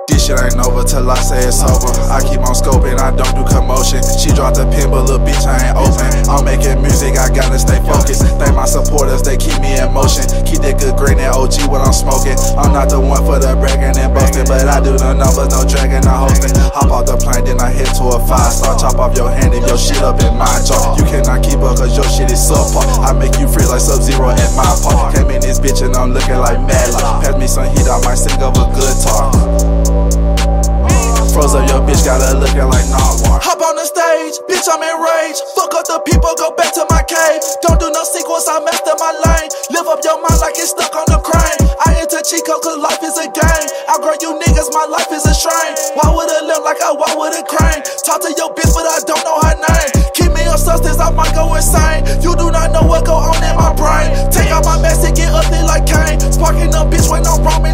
This shit ain't over till I say it's over. I keep on scoping, I don't do commotion. She dropped the pin, but little bitch, I ain't open. I'm making music, I gotta stay focused. Thank my supporters, they keep me in motion. Keep that good green and OG when I'm smoking. I'm not the one for the bragging and boasting, but I do the numbers, no dragging, no hosting. Hop off the plane, then I head to a 5-star. Chop off your hand if your shit up in my jaw. You cannot keep up cause your shit is subpar. I make you free like Sub-Zero at my park. Came in this bitch and I'm looking like Madlock. Pass me some heat, I might sing of a good talk. Froze up your bitch, got her looking like Nardwuar. Hop on the stage, bitch, I'm enraged. Fuck up the people, go back to my cave. Don't do no sequence, I master my lane. Live up your mind like it's stuck on the crane. I enter Chico cause life is a game. Outgrow you niggas, my life is a shrine. Walk with a limb like I walk with a crane. Talk to your bitch, but I don't know her name. Keep me on substance, I might go insane. You do not know what go on in my brain. Take out my mask and get ugly like Kane. Sparking up bitch when I'm roaming.